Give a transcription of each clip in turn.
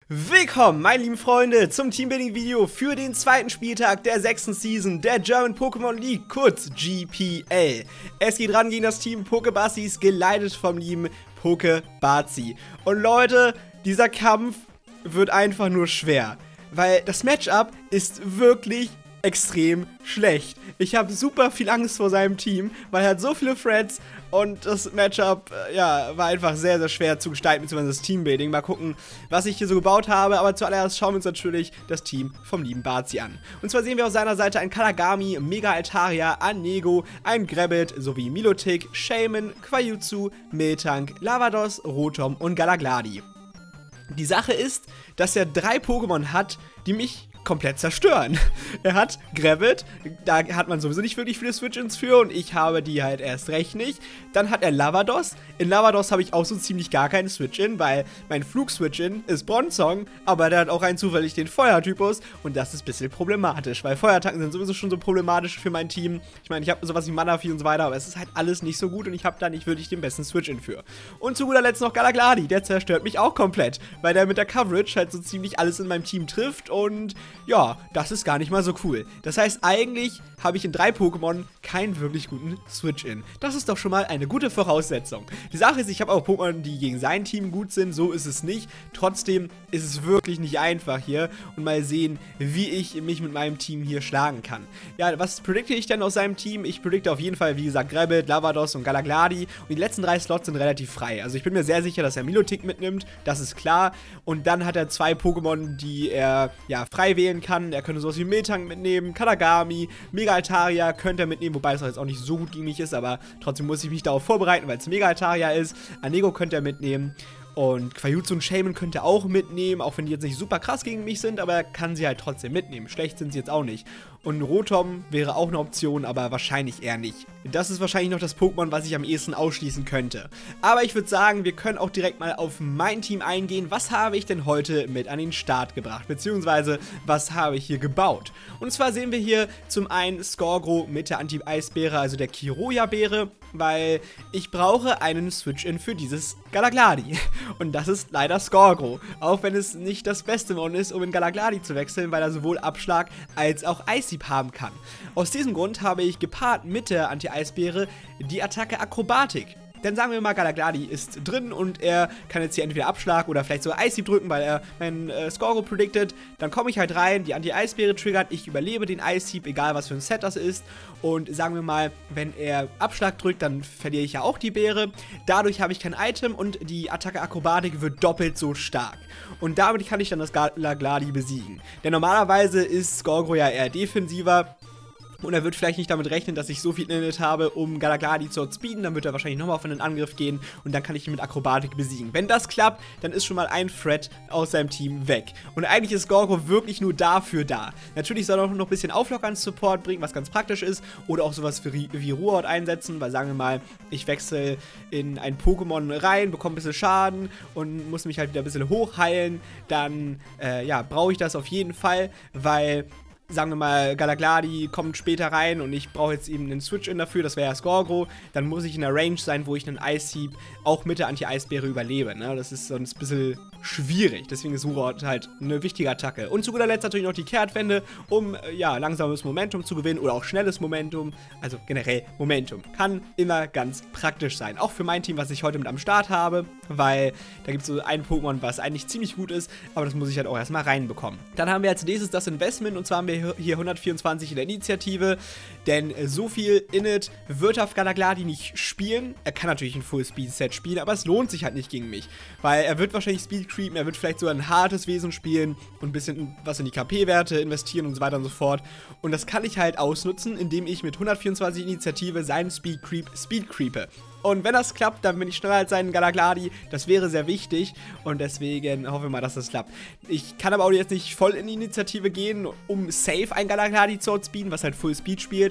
Willkommen, meine lieben Freunde, zum Teambuilding-Video für den zweiten Spieltag der 6. Season der German Pokémon League, kurz GPL. Es geht ran gegen das Team Pokebassis, geleitet vom lieben Pokebazi. Und Leute, dieser Kampf wird einfach nur schwer, weil das Matchup ist wirklich extrem schlecht. Ich habe super viel Angst vor seinem Team, weil er hat so viele Threads und das Matchup, ja, war einfach sehr, sehr schwer zu gestalten, beziehungsweise das Teambuilding. Mal gucken, was ich hier so gebaut habe, aber zuallererst schauen wir uns natürlich das Team vom lieben Bazi an. Und zwar sehen wir auf seiner Seite ein Kalagami, Mega Altaria, Anego, ein Grabbit sowie Milotic, Shaman, Quajutsu, Miltank, Lavados, Rotom und Galagladi. Die Sache ist, dass er 3 Pokémon hat, die mich komplett zerstören. Er hat Grabbit, da hat man sowieso nicht wirklich viele Switch-Ins für und ich habe die halt erst recht nicht. Dann hat er Lavados. In Lavados habe ich auch so ziemlich gar keinen Switch-In, weil mein Flug-Switch-In ist Bronzong, aber der hat auch rein zufällig den Feuertypus und das ist ein bisschen problematisch, weil Feuerattacken sind sowieso schon so problematisch für mein Team. Ich meine, ich habe sowas wie Mana-Vieh und so weiter, aber es ist halt alles nicht so gut und ich habe da nicht wirklich den besten Switch-In für. Und zu guter Letzt noch Galagladi, der zerstört mich auch komplett, weil der mit der Coverage halt so ziemlich alles in meinem Team trifft und ja, das ist gar nicht mal so cool. Das heißt, eigentlich habe ich in 3 Pokémon keinen wirklich guten Switch-In. Das ist doch schon mal eine gute Voraussetzung. Die Sache ist, ich habe auch Pokémon, die gegen sein Team gut sind, so ist es nicht. Trotzdem ist es wirklich nicht einfach hier und mal sehen, wie ich mich mit meinem Team hier schlagen kann. Ja, was predikte ich denn aus seinem Team? Ich predikte auf jeden Fall, wie gesagt, Grabbit, Lavados und Galagladi und die letzten 3 Slots sind relativ frei. Also ich bin mir sehr sicher, dass er Milotic mitnimmt, das ist klar. Und dann hat er 2 Pokémon, die er ja frei wählen kann. Er könnte sowas wie Miltank mitnehmen, Kalagami, Mega Altaria könnte er mitnehmen, wobei es jetzt auch nicht so gut gegen mich ist, aber trotzdem muss ich mich darauf vorbereiten, weil es Mega Altaria ist. Anego könnte er mitnehmen. Und Quajutsu und Shaman könnte er auch mitnehmen, auch wenn die jetzt nicht super krass gegen mich sind, aber er kann sie halt trotzdem mitnehmen. Schlecht sind sie jetzt auch nicht. Und Rotom wäre auch eine Option, aber wahrscheinlich eher nicht. Das ist wahrscheinlich noch das Pokémon, was ich am ehesten ausschließen könnte. Aber ich würde sagen, wir können auch direkt mal auf mein Team eingehen. Was habe ich denn heute mit an den Start gebracht? Beziehungsweise, was habe ich hier gebaut? Und zwar sehen wir hier zum einen Scoregro mit der Anti-Eisbeere, also der Kiroya-Beere, weil ich brauche einen Switch-In für dieses Galagladi. Und das ist leider Scoregro. Auch wenn es nicht das beste Mon ist, um in Galagladi zu wechseln, weil er sowohl Abschlag als auch Eishieb haben kann. Aus diesem Grund habe ich gepaart mit der Anti-Eisbeere die Attacke Akrobatik. Dann sagen wir mal, Galagladi ist drin und er kann jetzt hier entweder Abschlag oder vielleicht sogar Eishieb drücken, weil er meinen Scoregro predicted. Dann komme ich halt rein, die Anti-Eisbeere triggert, ich überlebe den Eishieb, egal was für ein Set das ist. Und sagen wir mal, wenn er Abschlag drückt, dann verliere ich ja auch die Beere. Dadurch habe ich kein Item und die Attacke Akrobatik wird doppelt so stark. Und damit kann ich dann das Galagladi besiegen. Denn normalerweise ist Scoregro ja eher defensiver. Und er wird vielleicht nicht damit rechnen, dass ich so viel Init habe, um Galagladi zu outspeeden. Dann wird er wahrscheinlich nochmal auf einen Angriff gehen und dann kann ich ihn mit Akrobatik besiegen. Wenn das klappt, dann ist schon mal ein Threat aus seinem Team weg. Und eigentlich ist Scoregro wirklich nur dafür da. Natürlich soll er auch noch ein bisschen Auflock an Support bringen, was ganz praktisch ist. Oder auch sowas wie Ruhrhaut einsetzen, weil sagen wir mal, ich wechsle in ein Pokémon rein, bekomme ein bisschen Schaden und muss mich halt wieder ein bisschen hochheilen. Dann ja, brauche ich das auf jeden Fall, weil sagen wir mal, Galagladi kommt später rein und ich brauche jetzt eben einen Switch-In dafür, das wäre ja Scoregro, dann muss ich in der Range sein, wo ich einen Eishieb auch mit der Anti-Eisbeere überlebe, ne? Das ist sonst ein bisschen schwierig, deswegen ist Ruhrhaut halt eine wichtige Attacke. Und zu guter Letzt natürlich noch die Kehrtwende, um, ja, langsames Momentum zu gewinnen oder auch schnelles Momentum, also generell Momentum. Kann immer ganz praktisch sein, auch für mein Team, was ich heute mit am Start habe, weil da gibt es so ein Pokémon, was eigentlich ziemlich gut ist, aber das muss ich halt auch erstmal reinbekommen. Dann haben wir als nächstes das Investment und zwar haben wir hier 124 in der Initiative, denn so viel Init wird auf Galagladi nicht spielen. Er kann natürlich ein Full-Speed-Set spielen, aber es lohnt sich halt nicht gegen mich, weil er wird wahrscheinlich Speed creepen, er wird vielleicht sogar ein hartes Wesen spielen und ein bisschen was in die KP-Werte investieren und so weiter und so fort. Und das kann ich halt ausnutzen, indem ich mit 124 Initiative seinen Speed creepe. Und wenn das klappt, dann bin ich schneller als seinen Galagladi. Das wäre sehr wichtig und deswegen hoffen wir mal, dass das klappt. Ich kann aber auch jetzt nicht voll in die Initiative gehen, um safe ein Galagladi zu outspeeden, was halt Full Speed spielt.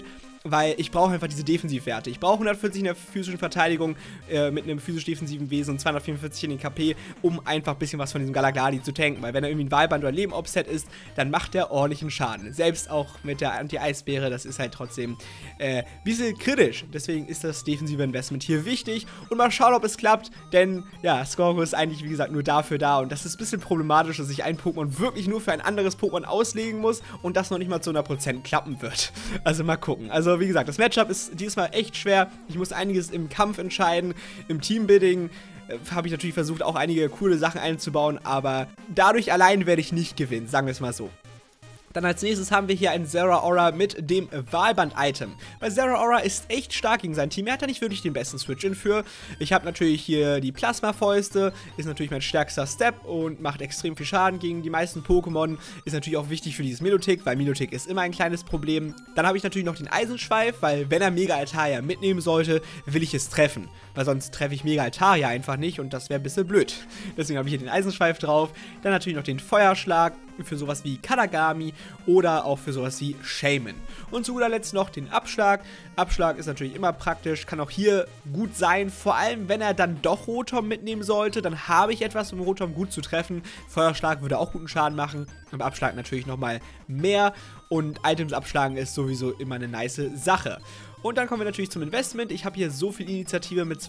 weil ich brauche einfach diese Defensivwerte. Ich brauche 140 in der physischen Verteidigung mit einem physisch-defensiven Wesen und 244 in den KP, um einfach ein bisschen was von diesem Galagladi zu tanken. Weil wenn er irgendwie ein Wahlband oder Leben-Offset ist, dann macht er ordentlichen Schaden. Selbst auch mit der Anti-Eisbeere, das ist halt trotzdem ein bisschen kritisch. Deswegen ist das defensive Investment hier wichtig. Und mal schauen, ob es klappt, denn ja, Skorgo ist eigentlich, wie gesagt, nur dafür da. Und das ist ein bisschen problematisch, dass ich ein Pokémon wirklich nur für ein anderes Pokémon auslegen muss und das noch nicht mal zu 100% klappen wird. Also mal gucken. Also wie gesagt, das Matchup ist diesmal echt schwer. Ich muss einiges im Kampf entscheiden, im Teambuilding habe ich natürlich versucht, auch einige coole Sachen einzubauen, aber dadurch allein werde ich nicht gewinnen, sagen wir es mal so. Dann als nächstes haben wir hier einen Zeraora mit dem Wahlband-Item. Weil Zeraora ist echt stark gegen sein Team. Er hat da nicht wirklich den besten Switch-In für. Ich habe natürlich hier die Plasma-Fäuste. Ist natürlich mein stärkster Step und macht extrem viel Schaden gegen die meisten Pokémon. Ist natürlich auch wichtig für dieses Milotic, weil Milotic ist immer ein kleines Problem. Dann habe ich natürlich noch den Eisenschweif, weil wenn er Mega Altaria mitnehmen sollte, will ich es treffen. Weil sonst treffe ich Mega Altaria einfach nicht und das wäre ein bisschen blöd. Deswegen habe ich hier den Eisenschweif drauf. Dann natürlich noch den Feuerschlag für sowas wie Kadagami oder auch für sowas wie Shaman. Und zu guter Letzt noch den Abschlag. Abschlag ist natürlich immer praktisch, kann auch hier gut sein, vor allem wenn er dann doch Rotom mitnehmen sollte, dann habe ich etwas, um Rotom gut zu treffen. Feuerschlag würde auch guten Schaden machen, aber Abschlag natürlich nochmal mehr und Items abschlagen ist sowieso immer eine nice Sache. Und dann kommen wir natürlich zum Investment. Ich habe hier so viel Initiative mit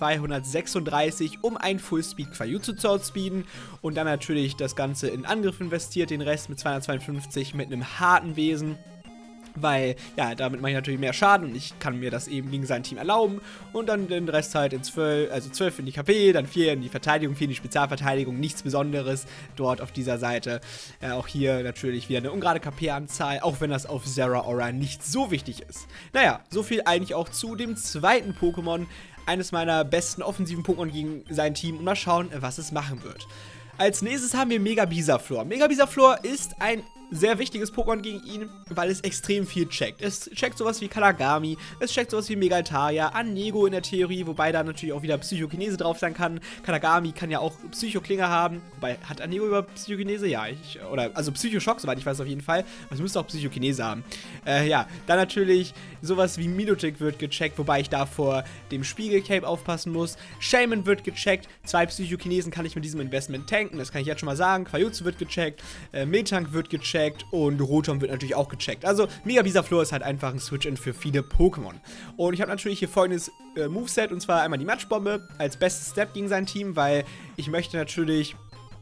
236, um ein Fullspeed Quajutsu zu outspeeden. Und dann natürlich das Ganze in Angriff investiert, den Rest mit 252 mit einem harten Wesen. Weil, ja, damit mache ich natürlich mehr Schaden und ich kann mir das eben gegen sein Team erlauben. Und dann den Rest halt in 12, also 12 in die KP, dann 4 in die Verteidigung, 4 in die Spezialverteidigung. Nichts Besonderes dort auf dieser Seite. Auch hier natürlich wieder eine ungerade KP-Anzahl, auch wenn das auf Zeraora nicht so wichtig ist. Naja, so viel eigentlich auch zu dem zweiten Pokémon. Eines meiner besten offensiven Pokémon gegen sein Team. Und mal schauen, was es machen wird. Als nächstes haben wir Mega Bisaflor. Mega Bisaflor ist ein sehr wichtiges Pokémon gegen ihn, weil es extrem viel checkt. Es checkt sowas wie Kadagami, es checkt sowas wie Mega Altaria, Anego in der Theorie, wobei da natürlich auch wieder Psychokinese drauf sein kann. Kadagami kann ja auch Psychoklinge haben, wobei, hat Anego über Psychokinese? Ja, also Psychoschock, soweit ich weiß auf jeden Fall. Es müsste auch Psychokinese haben. Ja, dann natürlich sowas wie Milotic wird gecheckt, wobei ich da vor dem Spiegelcape aufpassen muss. Shaman wird gecheckt, 2 Psychokinesen kann ich mit diesem Investment tanken, das kann ich jetzt schon mal sagen. Quajutsu wird gecheckt, Miltank wird gecheckt, und Rotom wird natürlich auch gecheckt. Also Mega Bisaflor ist halt einfach ein Switch-In für viele Pokémon. Und ich habe natürlich hier folgendes Moveset, und zwar einmal die Matschbombe als bestes Step gegen sein Team, weil ich möchte natürlich,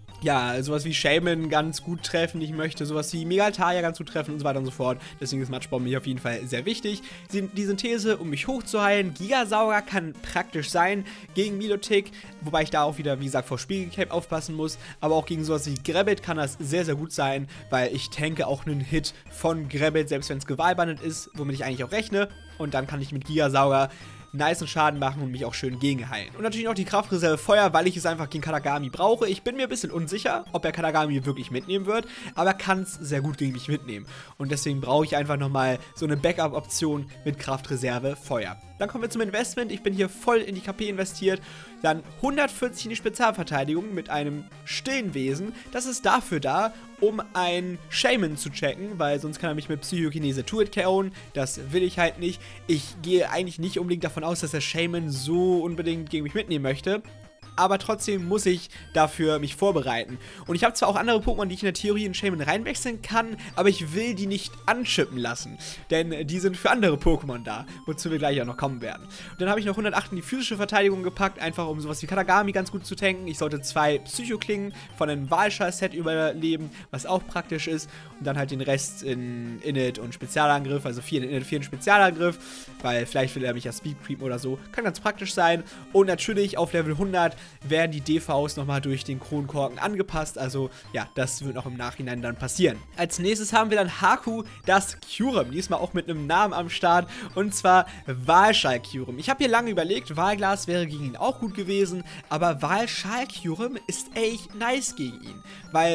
ja, sowas wie Shaman ganz gut treffen, ich möchte sowas wie Mega Altaria ganz gut treffen und so weiter und so fort. Deswegen ist Matschbombe hier auf jeden Fall sehr wichtig. Die Synthese, um mich hochzuheilen. Gigasauger kann praktisch sein gegen Milotic, wobei ich da auch wieder, wie gesagt, vor Spiegelcape aufpassen muss. Aber auch gegen sowas wie Grabbit kann das sehr, sehr gut sein, weil ich tanke auch einen Hit von Grabbit, selbst wenn es gewahlbandet ist, womit ich eigentlich auch rechne. Und dann kann ich mit Gigasauger nicen Schaden machen und mich auch schön gegenheilen. Und natürlich noch die Kraftreserve Feuer, weil ich es einfach gegen Kadagami brauche. Ich bin mir ein bisschen unsicher, ob er Kadagami wirklich mitnehmen wird, aber er kann es sehr gut gegen mich mitnehmen. Und deswegen brauche ich einfach nochmal so eine Backup-Option mit Kraftreserve Feuer. Dann kommen wir zum Investment. Ich bin hier voll in die KP investiert. Dann 140 in die Spezialverteidigung mit einem stillen Wesen. Das ist dafür da, um einen Shaman zu checken, weil sonst kann er mich mit Psychokinese Tuit KO'en. Das will ich halt nicht. Ich gehe eigentlich nicht unbedingt davon aus, dass der Shaman so unbedingt gegen mich mitnehmen möchte. Aber trotzdem muss ich dafür mich vorbereiten. Und ich habe zwar auch andere Pokémon, die ich in der Theorie in Shaman reinwechseln kann, aber ich will die nicht anschippen lassen. Denn die sind für andere Pokémon da, wozu wir gleich auch noch kommen werden. Und dann habe ich noch 108 in die physische Verteidigung gepackt, einfach um sowas wie Kadagami ganz gut zu tanken. Ich sollte 2 Psychoklingen von einem Wahlschall-Set überleben, was auch praktisch ist. Und dann halt den Rest in Init und Spezialangriff, also 4 in Init, 4 in Spezialangriff, weil vielleicht will er mich ja Speed creepen oder so. Kann ganz praktisch sein. Und natürlich auf Level 100 werden die DVs nochmal durch den Kronkorken angepasst. Also ja, das wird noch im Nachhinein dann passieren. Als nächstes haben wir dann Haku, das Kyurem. Diesmal auch mit einem Namen am Start. Und zwar Walschal Kyurem. Ich habe hier lange überlegt, Wahlglas wäre gegen ihn auch gut gewesen. Aber Walschal Kyurem ist echt nice gegen ihn. Weil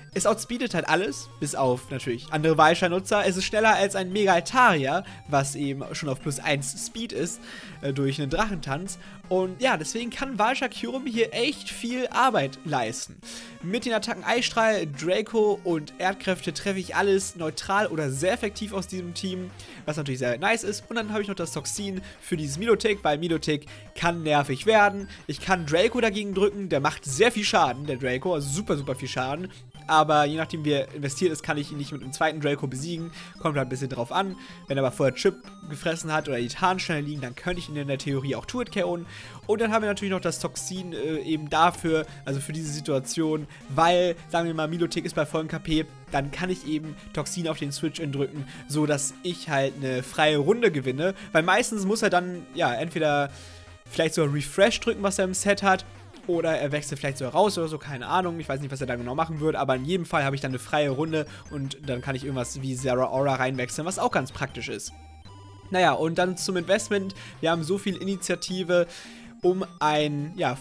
Es outspeedet halt alles, bis auf natürlich andere Walschar-Nutzer. Es ist schneller als ein Mega Altaria, was eben schon auf +1 Speed ist, durch einen Drachentanz. Und ja, deswegen kann Walschar Kyurem hier echt viel Arbeit leisten. Mit den Attacken Eisstrahl, Draco und Erdkräfte treffe ich alles neutral oder sehr effektiv aus diesem Team, was natürlich sehr nice ist. Und dann habe ich noch das Toxin für dieses Milotic, weil Milotic kann nervig werden. Ich kann Draco dagegen drücken, der macht sehr viel Schaden, der Draco, also super, super viel Schaden. Aber je nachdem, wie er investiert ist, kann ich ihn nicht mit einem zweiten Draco besiegen. Kommt halt ein bisschen drauf an. Wenn er aber vorher Chip gefressen hat oder die Tarnsteine liegen, dann könnte ich ihn in der Theorie auch Two-Hit KO'en. Und dann haben wir natürlich noch das Toxin eben dafür, also für diese Situation, weil, sagen wir mal, Milotic ist bei vollem KP, dann kann ich eben Toxin auf den Switch-In drücken, so dass ich halt eine freie Runde gewinne. Weil meistens muss er dann, ja, entweder vielleicht sogar Refresh drücken, was er im Set hat, oder er wechselt vielleicht sogar raus oder so, keine Ahnung. Ich weiß nicht, was er da genau machen wird, aber in jedem Fall habe ich dann eine freie Runde und dann kann ich irgendwas wie Zera Aura reinwechseln, was auch ganz praktisch ist. Naja, und dann zum Investment. Wir haben so viel Initiative, um ein, ja,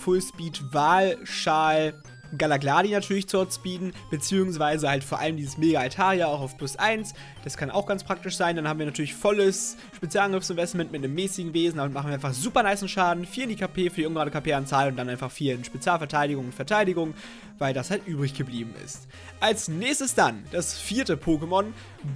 Fullspeed-Walschal Galagladi natürlich zu outspeeden, beziehungsweise halt vor allem dieses Mega Altaria auch auf +1. Das kann auch ganz praktisch sein. Dann haben wir natürlich volles Spezialangriffsinvestment mit einem mäßigen Wesen. Damit machen wir einfach super nicen Schaden. 4 in die KP für die ungerade KP-Anzahl und dann einfach 4 in Spezialverteidigung und Verteidigung, weil das halt übrig geblieben ist. Als nächstes dann das vierte Pokémon,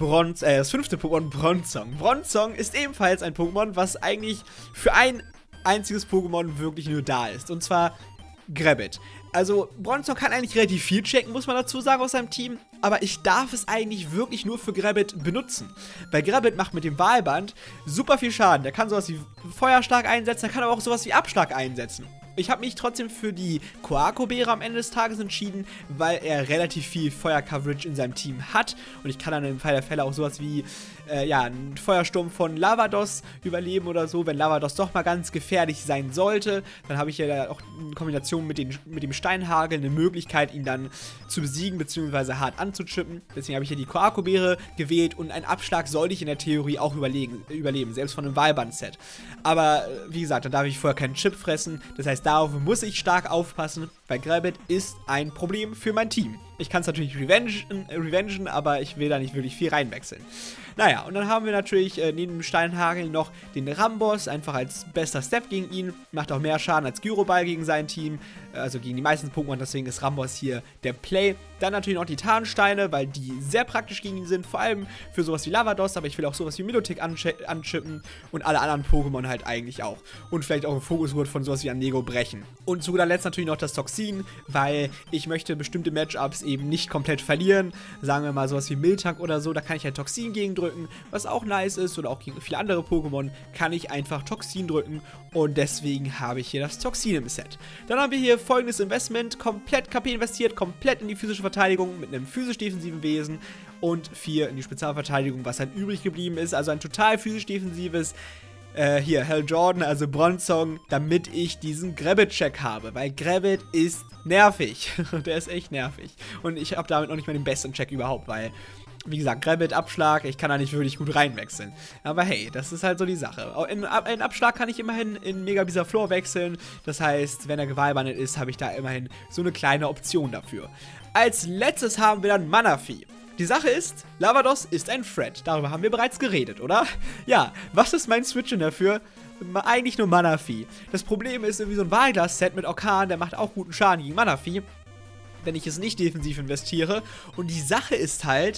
das fünfte Pokémon, Bronzong. Bronzong ist ebenfalls ein Pokémon, was eigentlich für ein einziges Pokémon wirklich nur da ist. Und zwar Grabbit. Also, Bronzong kann eigentlich relativ viel checken, muss man dazu sagen, aus seinem Team. Aber ich darf es eigentlich wirklich nur für Grabbit benutzen. Weil Grabbit macht mit dem Wahlband super viel Schaden. Der kann sowas wie Feuerschlag einsetzen, der kann aber auch sowas wie Abschlag einsetzen. Ich habe mich trotzdem für die Koako-Beere am Ende des Tages entschieden, weil er relativ viel Feuer-Coverage in seinem Team hat. Und ich kann dann im Fall der Fälle auch sowas wie, ja, einen Feuersturm von Lavados überleben oder so. Wenn Lavados doch mal ganz gefährlich sein sollte, dann habe ich ja auch in Kombination mit dem Steinhagel eine Möglichkeit, ihn dann zu besiegen, beziehungsweise hart anzuchippen. Deswegen habe ich hier die Koako-Beere gewählt und einen Abschlag sollte ich in der Theorie auch überleben, selbst von einem Wahlband-Set. Aber, wie gesagt, dann darf ich vorher keinen Chip fressen. Das heißt, darauf muss ich stark aufpassen, weil Grabbit ist ein Problem für mein Team. Ich kann es natürlich revengen, aber ich will da nicht wirklich viel reinwechseln. Naja, und dann haben wir natürlich neben dem Steinhagel noch den Ramboss, einfach als bester Step gegen ihn. Macht auch mehr Schaden als Gyroball gegen sein Team, also gegen die meisten Pokémon, deswegen ist Ramboss hier der Play. Dann natürlich noch die Tarnsteine, weil die sehr praktisch gegen ihn sind, vor allem für sowas wie Lavados, aber ich will auch sowas wie Milotic anchippen und alle anderen Pokémon halt eigentlich auch. Und vielleicht auch ein Fokuswort von sowas wie Anego brechen. Und zu guter Letzt natürlich noch das Toxin, weil ich möchte bestimmte Matchups eben nicht komplett verlieren. Sagen wir mal sowas wie Miltank oder so, da kann ich halt Toxin gegen drücken, was auch nice ist, oder auch gegen viele andere Pokémon kann ich einfach Toxin drücken und deswegen habe ich hier das Toxin im Set. Dann haben wir hier folgendes Investment, komplett KP investiert, komplett in die physische Verteidigung mit einem physisch-defensiven Wesen und 4 in die Spezialverteidigung, was halt übrig geblieben ist, also ein total physisch-defensives hier, Hell Jordan, also Bronzong, damit ich diesen Grabbit-Check habe, weil Grabbit ist nervig. Der ist echt nervig. Und ich habe damit noch nicht mal den besten Check überhaupt, weil, wie gesagt, Grabbit, Abschlag, ich kann da nicht wirklich gut reinwechseln. Aber hey, das ist halt so die Sache. In Abschlag kann ich immerhin in Mega Bisaflor wechseln. Das heißt, wenn er gewahlbandelt ist, habe ich da immerhin so eine kleine Option dafür. Als letztes haben wir dann Manaphy. Die Sache ist, Lavados ist ein Threat. Darüber haben wir bereits geredet, oder? Ja, was ist mein Switch-In dafür? Eigentlich nur Manaphy. Das Problem ist irgendwie so ein Wahlglas-Set mit Orkan, der macht auch guten Schaden gegen Manaphy, wenn ich es nicht defensiv investiere. Und die Sache ist halt,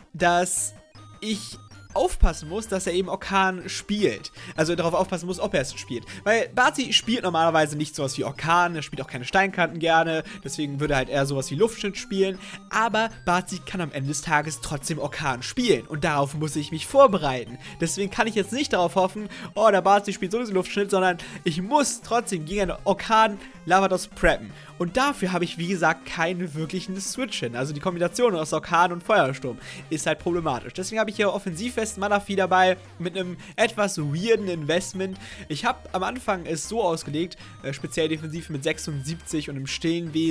dass ich aufpassen muss, dass er eben Orkan spielt. Also darauf aufpassen muss, ob er es spielt. Weil Bazi spielt normalerweise nicht sowas wie Orkan, er spielt auch keine Steinkanten gerne, deswegen würde er halt eher sowas wie Luftschnitt spielen. Aber Bazi kann am Ende des Tages trotzdem Orkan spielen und darauf muss ich mich vorbereiten. Deswegen kann ich jetzt nicht darauf hoffen, oh, der Bazi spielt sowieso Luftschnitt, sondern ich muss trotzdem gegen einen Orkan Lavados preppen. Und dafür habe ich, wie gesagt, keinen wirklichen Switch-In. Also die Kombination aus Orkan und Feuersturm ist halt problematisch. Deswegen habe ich hier offensivfesten Manaphy dabei mit einem etwas weirden Investment. Ich habe am Anfang es so ausgelegt, speziell defensiv mit 76 und im stillen Wesen,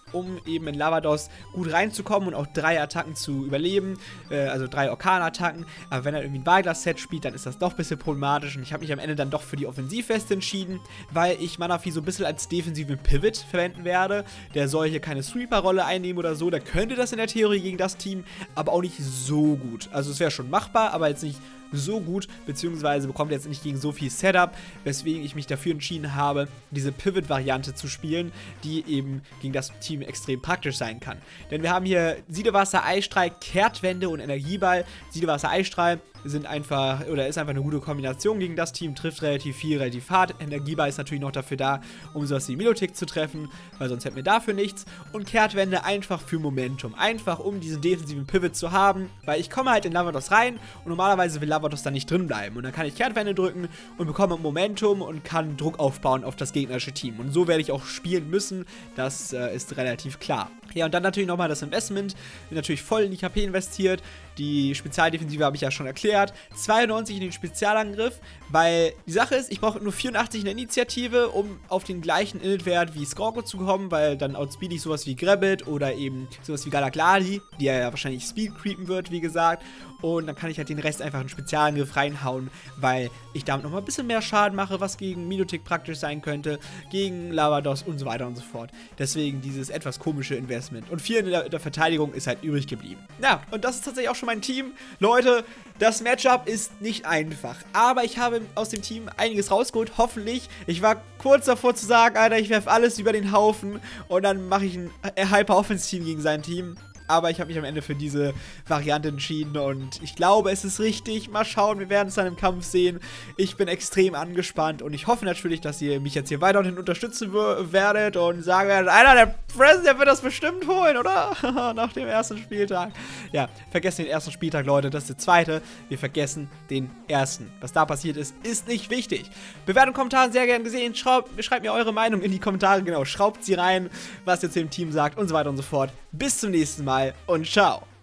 um eben in Lavados gut reinzukommen und auch 3 Attacken zu überleben, also 3 Orkan-Attacken. Aber wenn er irgendwie ein Wahlglas-Set spielt, dann ist das doch ein bisschen problematisch und ich habe mich am Ende dann doch für die Offensivweste entschieden, weil ich Manaphy so ein bisschen als defensiven Pivot verwenden werde. Der soll hier keine Sweeper-Rolle einnehmen oder so, der könnte das in der Theorie gegen das Team, aber auch nicht so gut. Also es wäre schon machbar, aber jetzt nicht so gut, beziehungsweise bekommt er jetzt nicht gegen so viel Setup, weswegen ich mich dafür entschieden habe, diese Pivot-Variante zu spielen, die eben gegen das Team extrem praktisch sein kann. Denn wir haben hier Siedewasser, Eisstrahl, Kehrtwende und Energieball. Siedewasser, Eisstrahl ist einfach eine gute Kombination gegen das Team, trifft relativ viel, relativ hart. Energieball ist natürlich noch dafür da, um sowas wie Milotic zu treffen, weil sonst hätten wir dafür nichts. Und Kehrtwende einfach für Momentum, einfach um diesen defensiven Pivot zu haben, weil ich komme halt in Lavados rein und normalerweise will Lavados dann nicht drin bleiben. Und dann kann ich Kehrtwende drücken und bekomme Momentum und kann Druck aufbauen auf das gegnerische Team. Und so werde ich auch spielen müssen, das ist relativ klar. Ja, und dann natürlich nochmal das Investment, bin natürlich voll in die KP investiert. Die Spezialdefensive habe ich ja schon erklärt. 92 in den Spezialangriff, weil die Sache ist, ich brauche nur 84 in der Initiative, um auf den gleichen Init-Wert wie Skorgo zu kommen, weil dann outspeed ich sowas wie Grabbit oder eben sowas wie Galagladi, die ja wahrscheinlich Speed creepen wird, wie gesagt. Und dann kann ich halt den Rest einfach in Spezialangriff reinhauen, weil ich damit nochmal ein bisschen mehr Schaden mache, was gegen Milotic praktisch sein könnte, gegen Lavados und so weiter und so fort. Deswegen dieses etwas komische Investment. Und 4 in der Verteidigung ist halt übrig geblieben. Ja, und das ist tatsächlich auch schon mein Team. Leute, das Matchup ist nicht einfach, aber ich habe aus dem Team einiges rausgeholt, hoffentlich. Ich war kurz davor zu sagen, Alter, ich werfe alles über den Haufen und dann mache ich ein Hyper-Offense-Team gegen sein Team. Aber ich habe mich am Ende für diese Variante entschieden und ich glaube, es ist richtig. Mal schauen, wir werden es dann im Kampf sehen. Ich bin extrem angespannt und ich hoffe natürlich, dass ihr mich jetzt hier weiterhin unterstützen werdet und sagen werdet, Alter, der President, der wird das bestimmt holen, oder? Nach dem ersten Spieltag. Ja, vergessen den ersten Spieltag, Leute, das ist der zweite. Wir vergessen den ersten. Was da passiert ist, ist nicht wichtig. Bewertung und Kommentare sehr gern gesehen. Schreibt mir eure Meinung in die Kommentare, genau. Schraubt sie rein, was ihr zu dem Team sagt und so weiter und so fort. Bis zum nächsten Mal und ciao.